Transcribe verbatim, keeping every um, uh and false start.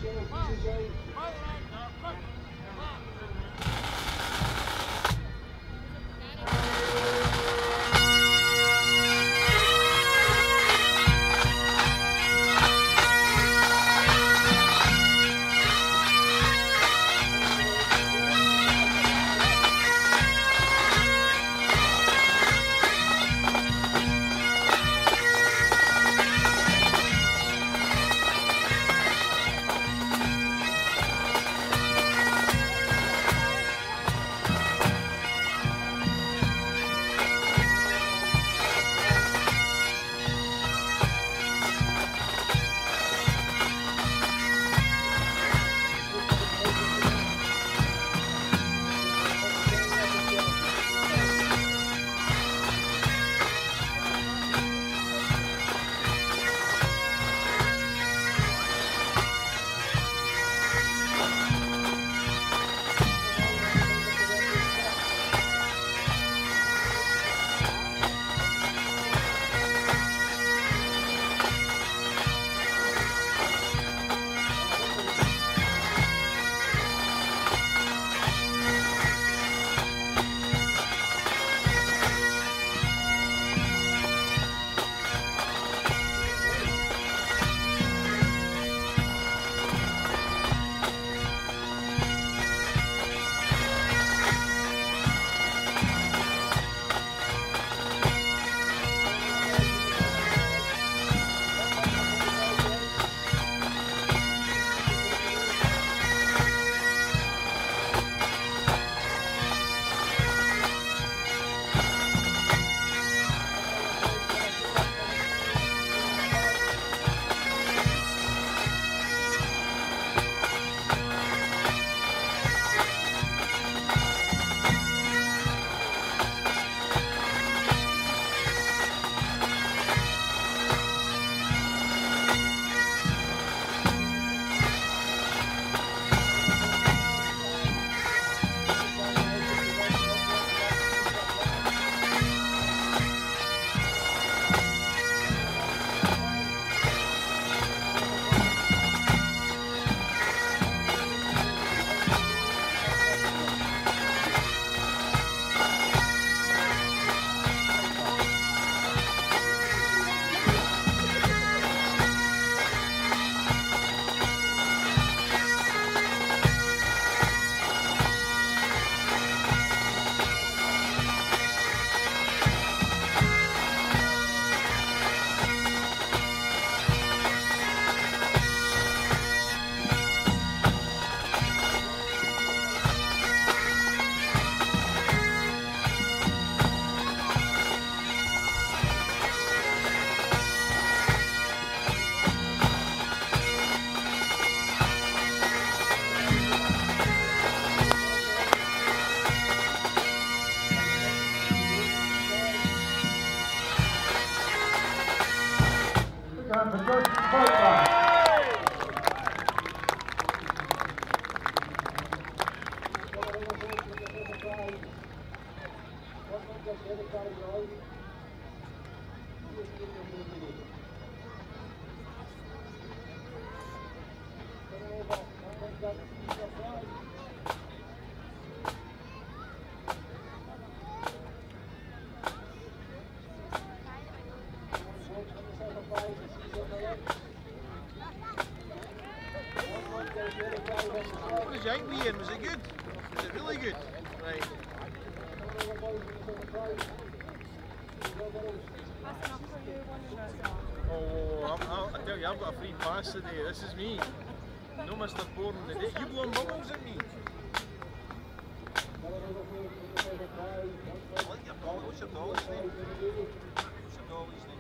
What did you think, Ian? Was it good? Was it really good? Right. Oh, I'm, I'll, I tell you, I've got a free pass today. This is me. No Mister Bourne today. You blowing bubbles at me? I like your dolly. What's your dolly's name? What's your dolly's name?